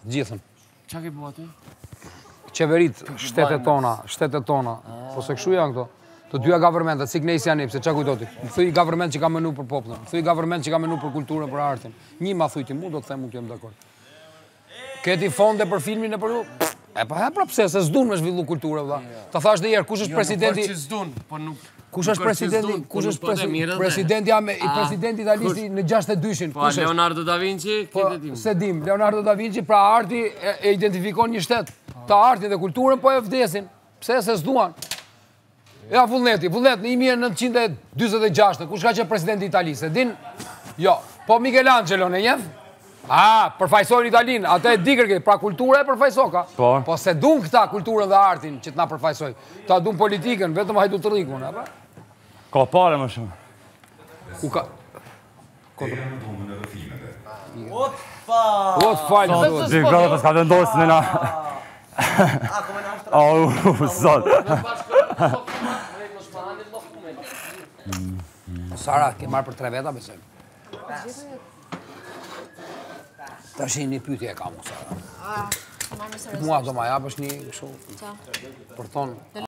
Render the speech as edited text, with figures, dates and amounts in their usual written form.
Gjithën. Qa ke bua ty? Qeverit, shtetet tona. Po se kështu janë këto. Të dyja governmentat, si knejsi janë se qa kujtoti. Më thuj government që ka menu për popullin. Më thuj government që ka menu për kulturën, për artin. Një ma thuj ti mu, do të them, unë jem dakord. Keti fonde për filmin e për ju? E pa pse, se s'dun me zhvillu kulturë, vëlla. Ta thash dhe herë, kush është presidenti... Jo, nuk që s'dun, po nuk... Kush është presidenti italisht në 62-shin? Po, Leonardo da Vinci, këtë tim. Se dim, Leonardo da Vinci, pra arti e identifikon një shtet. Ta arti dhe kulturën, po e vdesin. Pse, se s'duan. Ja, vullnet në 1926, kush ka qenë presidenti italisë? Din, jo, po Michelangelo në njef? Përfajsojnë Italinë, atë e di kërkej, pra kultura e përfajsoka. Po se dun këta kulturën dhe artin që t'na përfajsoj. Ta dun politikën, vetëm hajdu të rikun, apo? Ka pare më shumë. Ku ka... Opa! Falë, Zi gëllë të s'ka vendosin e na... Sot. Sara, ke marrë për 3 veta, besoj. Ta shi një pytje e ka mu, Sara. Mua do ma japësh një kështu. Për thonë...